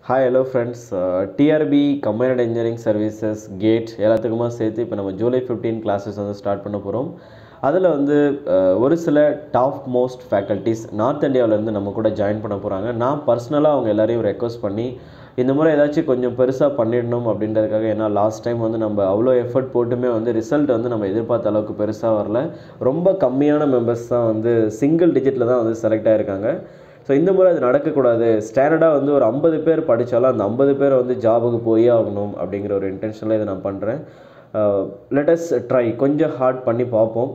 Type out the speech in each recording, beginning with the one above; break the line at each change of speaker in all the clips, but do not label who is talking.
Hi, hello friends. TRB Combined Engineering Services GATE எல்லாத்துக்குமா சேர்த்து இப்போ நம்ம ஜூலை 15 கிளாஸஸ் வந்து ஸ்டார்ட் பண்ண போகிறோம். அதில் வந்து ஒரு சில டாப் மோஸ்ட் ஃபேக்கல்ட்டிஸ் நார்த் இந்தியாவிலேருந்து நம்ம கூட ஜாயின் பண்ண போகிறாங்க. நான் பர்சனலாக அவங்க எல்லாரையும் ரெக்வஸ்ட் பண்ணி இந்த முறை ஏதாச்சும் கொஞ்சம் பெருசாக பண்ணிடணும் அப்படின்றதுக்காக, ஏன்னா லாஸ்ட் டைம் வந்து நம்ம அவ்வளோ எஃபர்ட் போட்டுமே வந்து ரிசல்ட் வந்து நம்ம எதிர்பார்த்த அளவுக்கு பெருசாக வரல. ரொம்ப கம்மியான மெம்பர்ஸ் தான் வந்து சிங்கிள் டிஜிட்டில் தான் வந்து செலக்ட் ஆகிருக்காங்க. ஸோ இந்த முறை அது நடக்கக்கூடாது. ஸ்டாண்டர்டாக வந்து ஒரு 50 பேர் படித்தாலும் அந்த 50 பேர் வந்து ஜாபுக்கு போயே ஆகணும் அப்படிங்கிற ஒரு இன்டென்ஷனில் இதை நான் பண்ணுறேன். லெட் அஸ் ட்ரை, கொஞ்சம் ஹார்ட் பண்ணி பார்ப்போம்.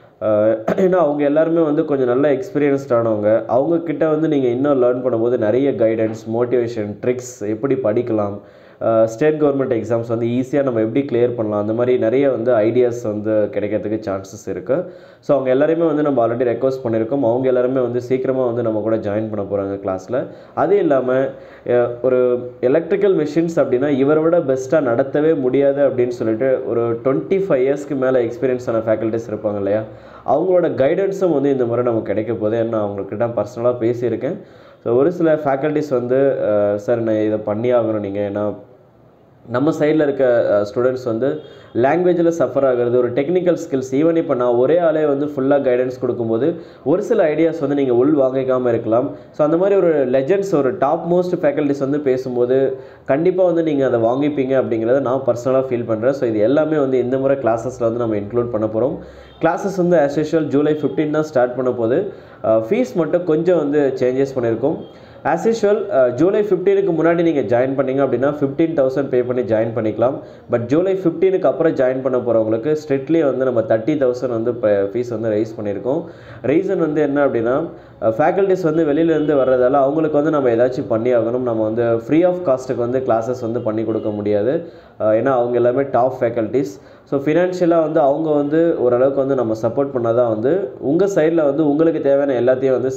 ஏன்னா அவங்க எல்லாருமே வந்து கொஞ்சம் நல்ல எக்ஸ்பீரியன்ஸ்டானவங்க. அவங்கக்கிட்ட வந்து நீங்கள் இன்னும் லேர்ன் பண்ணும்போது நிறைய கைடன்ஸ், மோட்டிவேஷன், ட்ரிக்ஸ், எப்படி படிக்கலாம், ஸ்டேட் கவர்மெண்ட் எக்ஸாம்ஸ் வந்து ஈஸியாக நம்ம எப்படி கிளியர் பண்ணலாம், அந்த மாதிரி நிறைய வந்து ஐடியாஸ் வந்து கிடைக்கிறதுக்கு சான்சஸ் இருக்குது. ஸோ அவங்க எல்லாருமே வந்து நம்ம ஆல்ரெடி ரெக்வஸ்ட் பண்ணியிருக்கோம். அவங்க எல்லாருமே வந்து சீக்கிரமாக வந்து நம்ம கூட ஜாயின் பண்ண போகிறாங்க கிளாஸில். அது இல்லாமல் ஒரு எலக்ட்ரிக்கல் மிஷின்ஸ் அப்படின்னா இவரை விட பெஸ்ட்டாக நடத்தவே முடியாது அப்படின்னு சொல்லிட்டு ஒரு 25 இயர்ஸ்க்கு மேலே எக்ஸ்பீரியன்ஸான ஃபேக்கல்ட்டிஸ் இருப்பாங்க இல்லையா, அவங்களோட கைடன்ஸும் வந்து இந்த முறை நமக்கு கிடைக்க போகுது. ஏன்னா அவங்கக்கிட்ட பர்சனலாக பேசியிருக்கேன். ஸோ ஒரு சில ஃபேக்கல்ட்டிஸ் வந்து சார் நான் இதை பண்ணி ஆகணும், நீங்கள் ஏன்னா நம்ம சைடில் இருக்க ஸ்டூடெண்ட்ஸ் வந்து லாங்குவேஜில் சஃபர் ஆகிறது, ஒரு டெக்னிக்கல் ஸ்கில்ஸ், ஈவன் இப்போ நான் ஒரே ஆளே வந்து ஃபுல்லாக கைடன்ஸ் கொடுக்கும்போது ஒரு சில ஐடியாஸ் வந்து நீங்கள் உள் வாங்கிக்காமல் இருக்கலாம். ஸோ அந்த மாதிரி ஒரு லெஜெண்ட்ஸ், ஒரு டாப் மோஸ்ட் ஃபேக்கல்ட்டிஸ் வந்து பேசும்போது கண்டிப்பாக வந்து நீங்கள் அதை வாங்கிப்பீங்க அப்படிங்கிறத நான் பர்சனலாக ஃபீல் பண்ணுறேன். ஸோ இது எல்லாமே வந்து இந்த முறை கிளாஸஸில் வந்து நம்ம இன்க்ளூட் பண்ண போகிறோம். கிளாஸஸ் வந்து ஆஸ் யூஷுவல் ஜூலை 15 தான் ஸ்டார்ட் பண்ண போது. ஃபீஸ் மட்டும் கொஞ்சம் வந்து சேஞ்சஸ் பண்ணியிருக்கோம். ஆஸ் யூஷுவல் ஜூலை 15க்கு முன்னாடி நீங்கள் ஜாயின் பண்ணிங்க அப்படின்னா 15,000 பே பண்ணி ஜாயின் பண்ணிக்கலாம். பட் ஜூலை 15க்கு அப்புறம் ஜாயின் பண்ண போகிறவங்களுக்கு ஸ்ட்ரிக்ட்லி வந்து நம்ம 30,000 வந்து ஃபீஸ் வந்து ரைஸ் பண்ணியிருக்கோம். ரீசன் வந்து என்ன அப்படின்னா, ஃபேக்கல்ட்டிஸ் வந்து வெளியிலேருந்து வர்றதால அவங்களுக்கு வந்து நம்ம ஏதாச்சும் பண்ணி ஆகணும். நம்ம வந்து ஃப்ரீ ஆஃப் காஸ்ட்டுக்கு வந்து கிளாஸஸ் வந்து பண்ணி கொடுக்க முடியாது. ஏன்னா அவங்க எல்லாமே டாப் ஃபேக்கல்ட்டிஸ். ஸோ ஃபினான்ஷியலாக வந்து அவங்க வந்து ஓரளவுக்கு வந்து நம்ம சப்போர்ட் பண்ணால் தான் வந்து உங்கள் சைடில் வந்து உங்களுக்கு தேவையான எல்லாத்தையும் வந்து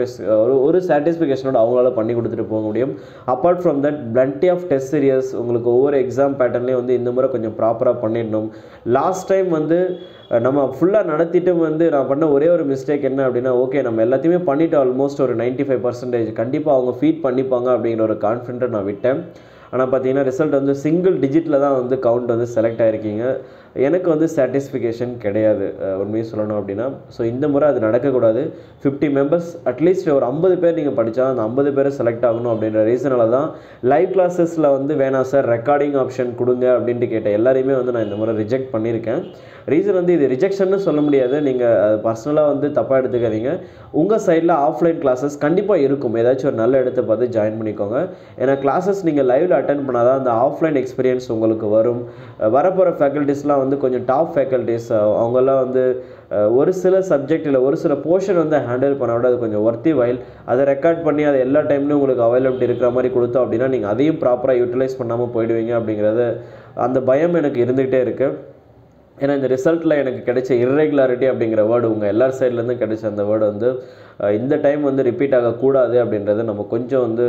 ஒரு சாட்டிஸ்ஃபிகேஷனோட அவங்களால பண்ணி கொடுத்துட்டு போக முடியும். Apart from that plenty of test series உங்களுக்கு ஒவ்வொரு எக்ஸாம் பேட்டர்ன்லேயும் வந்து இந்த முறை கொஞ்சம் ப்ராப்பராக பண்ணிடணும். லாஸ்ட் டைம் வந்து நம்ம ஃபுல்லாக நடத்திட்டு வந்து நான் பண்ண ஒரே ஒரு மிஸ்டேக் என்ன அப்படின்னா, ஓகே நம்ம எல்லாத்தையுமே பண்ணிவிட்டு ஆல்மோஸ்ட் ஒரு 95% கண்டிப்பாக அவங்க ஃபீட் பண்ணிப்பாங்க அப்படிங்கிற ஒரு கான்ஃபிடென்ட்டை நான் விட்டேன். ஆனால் பார்த்தீங்கன்னா ரிசல்ட் வந்து சிங்கிள் டிஜிட்டில் தான் வந்து கவுண்ட் வந்து செலக்ட் ஆகிருக்கீங்க. எனக்கு வந்து சாட்டிஸ்ஃபிகேஷன் கிடையாது உண்மையை சொல்லணும் அப்படின்னா. ஸோ இந்த முறை அது நடக்கக்கூடாது. 50 மெம்பர்ஸ் அட்லீஸ்ட் ஒரு 50 பேர் நீங்கள் படித்தா அந்த 50 பேர் செலக்ட் ஆகணும் அப்படின்ற ரீசனால தான் லைவ் கிளாஸஸில் வந்து வேணாம் சார் ரெக்கார்டிங் ஆப்ஷன் கொடுங்க அப்படின்ட்டு கேட்டேன். எல்லாரையுமே வந்து நான் இந்த முறை ரிஜெக்ட் பண்ணியிருக்கேன். ரீசன் வந்து இது ரிஜெக்ஷன்னு சொல்ல முடியாது, நீங்கள் அது பர்சனலாக வந்து தப்பாக எடுத்துக்காதீங்க. உங்கள் சைடில் ஆஃப்லைன் கிளாஸஸ் கண்டிப்பாக இருக்கும். ஏதாச்சும் ஒரு நல்ல இடத்தை பார்த்து ஜாயின் பண்ணிக்கோங்க. ஏன்னா கிளாஸஸ் நீங்கள் லைவில் அட்டென்ட் பண்ணால் தான் அந்த ஆஃப்லைன் எக்ஸ்பீரியன்ஸ் உங்களுக்கு வரும். வரப்போகிற ஃபேக்கல்ட்டிஸ்லாம் வந்து கொஞ்சம் டாப் ஃபேக்கல்ட்டிஸ். அவங்கெல்லாம் வந்து ஒரு சில சப்ஜெக்டில் ஒரு சில போர்ஷன் வந்து ஹேண்டில் பண்ண விட அது கொஞ்சம் ஒர்த்தி வைல். அதை ரெக்கார்ட் பண்ணி அதை எல்லா டைம்லையும் உங்களுக்கு அவைலபிலிட்டி இருக்கிற மாதிரி கொடுத்தோம் அப்படின்னா நீங்கள் அதையும் ப்ராப்பராக யூட்டிலைஸ் பண்ணாமல் போயிடுவீங்க அப்படிங்கிறது அந்த பயம் எனக்கு இருந்துகிட்டே இருக்குது. ஏன்னா இந்த ரிசல்ட்டில் எனக்கு கிடைச்ச இர்ரெகுலாரிட்டி அப்படிங்கிற வேர்டு உங்கள் எல்லார் சைட்லேருந்து கிடைச்ச அந்த வேர்டு வந்து இந்த டைம் வந்து ரிப்பீட் ஆகக்கூடாது அப்படின்றத நம்ம கொஞ்சம் வந்து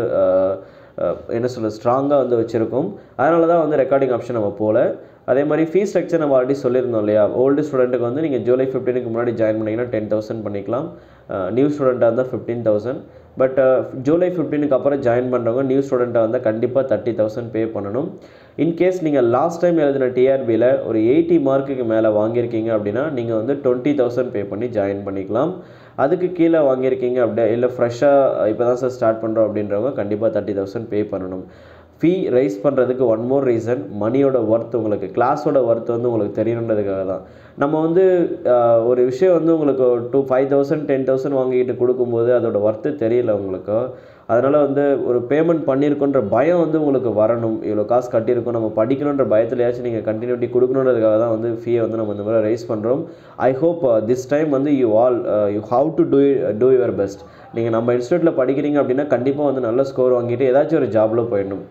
என்ன சொல்ல ஸ்ட்ராங்காக வந்து வச்சுருக்கோம். அதனால தான் வந்து ரெக்கார்டிங் ஆப்ஷன் நம்ம போகல. அதே மாதிரி ஃபீஸ் ஸ்ட்ரக்சர் நம்ம ஆல்ரெடி சொல்லியிருந்தோம் இல்லையா, ஓல்டு ஸ்டூடெண்ட்டுக்கு வந்து நீங்கள் ஜூலை 15க்கு முன்னாடி ஜாயின் பண்ணிங்கன்னா 10,000 பண்ணிக்கலாம். நியூ ஸ்டூடெண்ட்டாக இருந்தால் 15,000. பட் ஜூலை 15க்கு அப்புறம் ஜாயின் பண்ணுறவங்க நியூ ஸ்டூடெண்ட்டாக இருந்தால் கண்டிப்பாக 30,000 பே பண்ணணும். இன்கேஸ் நீங்கள் லாஸ்ட் டைம் எழுதின டிஆர்பியில் ஒரு 80 மார்க்குக்கு மேலே வாங்கியிருக்கீங்க அப்படின்னா நீங்கள் வந்து 20,000 பே பண்ணி ஜாயின் பண்ணிக்கலாம். அதுக்கு கீழே வாங்கியிருக்கீங்க அப்படியே இல்லை ஃப்ரெஷ்ஷாக இப்போ தான் சார் ஸ்டார்ட் பண்ணுறோம் அப்படின்றவங்க கண்டிப்பாக 30,000 பே பண்ணணும். ஃபீ ரைஸ் பண்ணுறதுக்கு ஒன் மோர் ரீசன், மணியோட ஒர்த், உங்களுக்கு கிளாஸோட ஒர்த் வந்து உங்களுக்கு தெரியணுன்றதுக்காக தான். நம்ம வந்து ஒரு விஷயம் வந்து உங்களுக்கு 5,000 10,000 வாங்கிட்டு கொடுக்கும்போது அதோட ஒர்த்து தெரியல உங்களுக்கு. அதனால் வந்து ஒரு பேமெண்ட் பண்ணியிருக்கோன்ற பயம் வந்து உங்களுக்கு வரணும். இவ்வளோ காசு கட்டியிருக்கோம் நம்ம படிக்கணுன்ற பயத்துலையாச்சும் நீங்கள் கண்டினியூட்டி கொடுக்கணுன்றதுக்காக தான் வந்து ஃபீயை வந்து நம்ம இந்த மாதிரி ரைஸ் பண்ணுறோம். ஐ ஹோப் திஸ் டைம் வந்து you have to do your best. நீங்கள் நம்ம இன்ஸ்டியூட்டில் படிக்கிறீங்க அப்படின்னா கண்டிப்பாக வந்து நல்ல ஸ்கோர் வாங்கிட்டு ஏதாச்சும் ஒரு ஜாபில் போயிடணும்.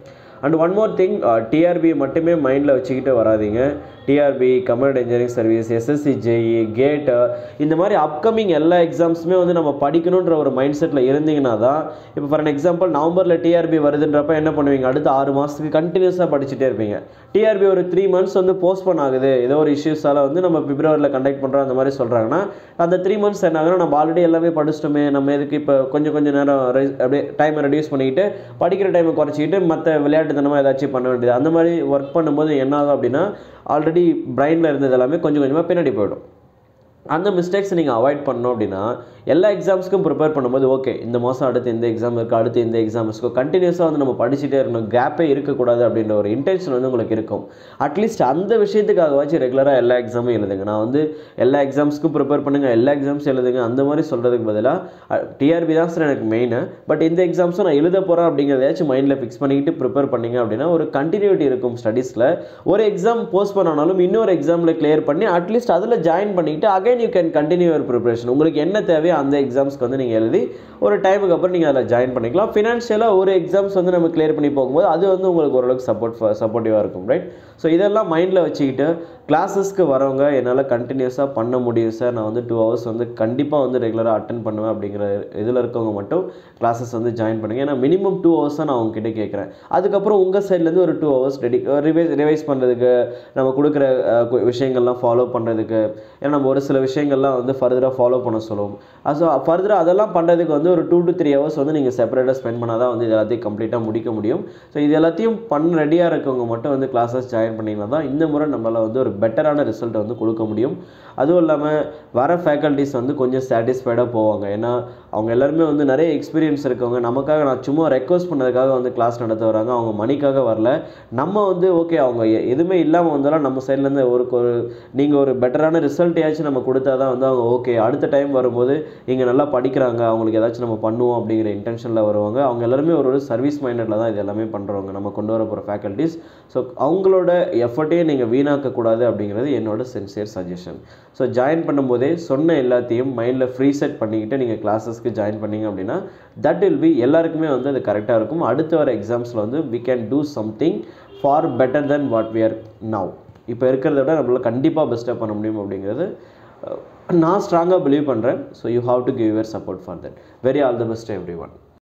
And one more thing, TRB மட்டுமே மைண்டில் வச்சுக்கிட்டு வராதிங்க. TRB, combined engineering service, SSC-JE, GATE, இந்த மாதிரி அப்கமிங் எல்லா எக்ஸாம்ஸுமே வந்து நம்ம படிக்கணுன்ற ஒரு மைண்ட் செட்டில் இருந்தீங்கன்னா தான், இப்போ ஃபார் எக்ஸாம்பிள் நவம்பரில் டிஆர்பி வருதுன்றப்ப என்ன பண்ணுவீங்க, அடுத்த 6 மாதத்துக்கு கண்டினியூஸாக படிச்சுட்டே இருப்பீங்க. டிஆர்பி ஒரு 3 months வந்து போஸ்ட்போன் ஆகுது, ஏதோ ஒரு இஷ்யூஸால் வந்து நம்ம பிப்ரவரியில் கண்டக்ட் பண்ணுறோம் அந்த மாதிரி சொல்கிறாங்கன்னா, அந்த 3 months என்ன ஆகுதுன்னா, நம்ம ஆல்ரெடி எல்லாமே படிச்சிட்டோமே, நம்ம எதுக்கு இப்போ கொஞ்சம் நேரம் அப்படியே டைமை ரெடியூஸ் பண்ணிக்கிட்டு படிக்கிற டைமை குறைச்சிக்கிட்டு மற்ற விளையாட்டுத்தனமாக ஏதாச்சும் பண்ண வேண்டியது. அந்த மாதிரி ஒர்க் பண்ணும்போது என்ன ஆகும் அப்படின்னா, ஆல்ரெடி பிரைனில் இருந்தது எல்லாமே கொஞ்சம் கொஞ்சமாக பின்னாடி போயிடும். அந்த மிஸ்டேக்ஸ் நீங்கள் அவாய்ட் பண்ணணும் அப்படின்னா, எல்லா எக்ஸாம்ஸ்க்கும் ப்ரிப்பேர் பண்ணும்போது ஓகே இந்த மாதம் அடுத்து இந்த எக்ஸாம் இருக்குது, அடுத்து இந்த எக்ஸாம் இருக்குது, கண்டினியூஸாக வந்து நம்ம படிச்சுட்டே இருக்கணும், கேப்பே இருக்கக்கூடாது அப்படின்ற ஒரு இன்டென்ஷன் வந்து உங்களுக்கு இருக்கும். அட்லீஸ்ட் அந்த விஷயத்துக்காகவாச்சும் ரெகுலராக எல்லா எக்ஸாமும் எழுதுங்க. நான் வந்து எல்லா எக்ஸாம்ஸ்க்கும் ப்ரிப்பேர் பண்ணுங்கள், எல்லா எக்ஸாம்ஸ் எழுதுங்க அந்த மாதிரி சொல்கிறதுக்கு பதிலாக டிஆர்பி தான் சார் எனக்கு மெயின், பட் இந்த எக்ஸாம்ஸும் நான் எழுத போகிறேன் அப்படிங்கிறதையாச்சும் மைண்டில் ஃபிக்ஸ் பண்ணிக்கிட்டு ப்ரிப்பேர் பண்ணிங்க அப்படின்னா ஒரு கண்டினியூட்டி இருக்கும் ஸ்டடீஸில். ஒரு எக்ஸாம் போஸ்ட்போன் ஆனாலும் இன்னொரு எக்ஸாமில் கிளியர் பண்ணி அட்லீஸ்ட் அதில் ஜாயின் பண்ணிக்கிட்டு again you can continue your preparation. உங்களுக்கு என்ன தேவையோ அந்த எக்ஸாம்ஸ்க்கு வந்து நீங்கள் எழுதி ஒரு டைமுக்கு அப்புறம் நீங்கள் அதில் ஜாயின் பண்ணிக்கலாம். ஃபினான்ஷியலாக ஒரு எக்ஸாம்ஸ் வந்து நம்ம கிளியர் பண்ணி போகும்போது அது வந்து உங்களுக்கு ஓரளவுக்கு சப்போர்ட்டிவாக இருக்கும், ரைட்? ஸோ இதெல்லாம் மைண்டில் வச்சுக்கிட்டு கிளாஸஸ்க்கு வரவங்க என்னால் கண்டினியூஸாக பண்ண முடியும் சார், நான் வந்து 2 hours வந்து கண்டிப்பாக வந்து ரெகுலராக அட்டன் பண்ணுவேன் அப்படிங்கிற இதில் இருக்கவங்க மட்டும் கிளாஸஸ் வந்து ஜாயின் பண்ணுங்கள். ஏன்னா மினிமம் 2 hours தான் நான் உங்ககிட்ட கேட்குறேன். அதுக்கப்புறம் உங்கள் சைட்லேருந்து ஒரு 2 hours ரிவைஸ் பண்ணுறதுக்கு, நம்ம கொடுக்குற விஷயங்கள்லாம் ஃபாலோ பண்ணுறதுக்கு, ஏன்னா நம்ம ஒரு சில விஷயங்கள்லாம் வந்து ஃபர்தராக ஃபாலோ பண்ண சொல்லுவோம். ஸோ ஃபர்தராக அதெல்லாம் பண்ணுறதுக்கு வந்து ஒரு 2 to 3 hours வந்து நீங்கள் செப்பரேட்டாக ஸ்பெண்ட் பண்ணால் தான் வந்து இது எல்லாத்தையும் கம்ப்ளீட்டாக முடிக்க முடியும். ஸோ இது எல்லாத்தையும் ரெடியாக இருக்கவங்க மட்டும் வந்து கிளாஸஸ் ஜாயின் பண்ணிங்கன்னா தான் இந்த முறை நம்மளால் வந்து ஒரு பெட்டரான ரிசல்ட்டை வந்து கொடுக்க முடியும். அதுவும் இல்லாமல் வர ஃபேக்கல்ட்டிஸ் வந்து கொஞ்சம் சாட்டிஸ்ஃபைடாக போவாங்க. ஏன்னா அவங்க எல்லாருமே வந்து நிறைய எக்ஸ்பீரியன்ஸ் இருக்கவங்க, நமக்காக நான் சும்மா ரெக்வஸ்ட் பண்ணதுக்காக வந்து கிளாஸ் நடத்த வராங்க, அவங்க மணிக்காக வரல. நம்ம வந்து ஓகே அவங்க எதுவுமே இல்லாமல் வந்தாலும் நம்ம சைட்லேருந்து ஒரு நீங்கள் ஒரு பெட்டரான ரிசல்ட்டையாச்சும் நம்ம கொடுத்தா தான் வந்து அவங்க ஓகே அடுத்த டைம் வரும்போது இங்கே நல்லா படிக்கிறாங்க, அவங்களுக்கு ஏதாச்சும் நம்ம பண்ணுவோம் அப்படிங்கிற இன்டென்ஷனில் வருவாங்க. அவங்க எல்லாருமே ஒரு சர்வீஸ் மைண்டடில் தான் இது எல்லாமே பண்ணுறவங்க, நம்ம கொண்டு வர போகிற ஃபேக்கல்ட்டிஸ். ஸோ அவங்களோட எஃபர்ட்டையும் நீங்கள் வீணாக்கக்கூடாது அப்படிங்கிறது என்னோட சின்சியர் சஜஷன். ஸோ ஜாயின் பண்ணும்போதே சொன்ன எல்லாத்தையும் மைண்டில் ஃப்ரீ செட் பண்ணிக்கிட்டு நீங்கள் கிளாஸஸ்க்கு ஜாயின் பண்ணிங்க அப்படின்னா தட் வில் பி எல்லாருக்குமே வந்து அது கரெக்டாக இருக்கும். அடுத்து வர எக்ஸாம்ஸில் வந்து we can do something far better than what we are now. இப்போ இருக்கிறத விட நம்மளால் கண்டிப்பாக பெஸ்ட்டாக பண்ண முடியும் அப்படிங்கிறது நான் ஸ்ட்ராங்காக பிலீவ் பண்ணுறேன். So you have to give your support for that. Very all the best every one.